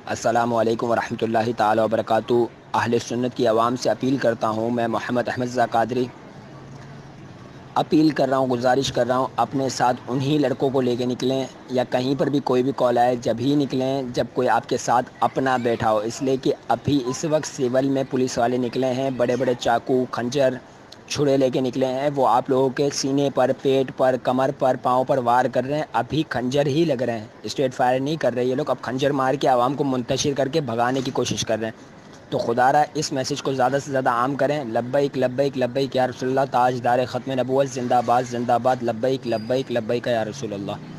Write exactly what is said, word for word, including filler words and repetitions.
अस्सलामु अलैकुम वरहमतुल्लाहि ताला वबरकातुहू। अहले सुन्नत की आवाम से अपील करता हूँ। मैं मोहम्मद अहमद ज़ा कादरी अपील कर रहा हूँ, गुजारिश कर रहा हूँ, अपने साथ उन्हीं लड़कों को लेके निकलें या कहीं पर भी कोई भी कॉल आए जब ही निकलें जब कोई आपके साथ अपना बैठा हो। इसलिए कि अभी इस वक्त सिविल में पुलिस वाले निकले हैं, बड़े बड़े चाकू खंजर छुरे लेके निकले हैं। वो आप लोगों के सीने पर, पेट पर, कमर पर, पाँव पर वार कर रहे हैं। अभी खंजर ही लग रहे हैं, स्ट्रेट फायर नहीं कर रहे ये लोग। अब खंजर मार के आवाम को मुंतशिर करके भगाने की कोशिश कर रहे हैं। तो खुदारा इस मैसेज को ज़्यादा से ज़्यादा आम करें। लब्बैक लब्बैक लब्बैक या रसूलल्लाह, ताजदार ख़त्म नबूवत जिंदाबाद जिंदाबाद, लब्बैक लब्बैक लब्बैक या रसूलल्लाह।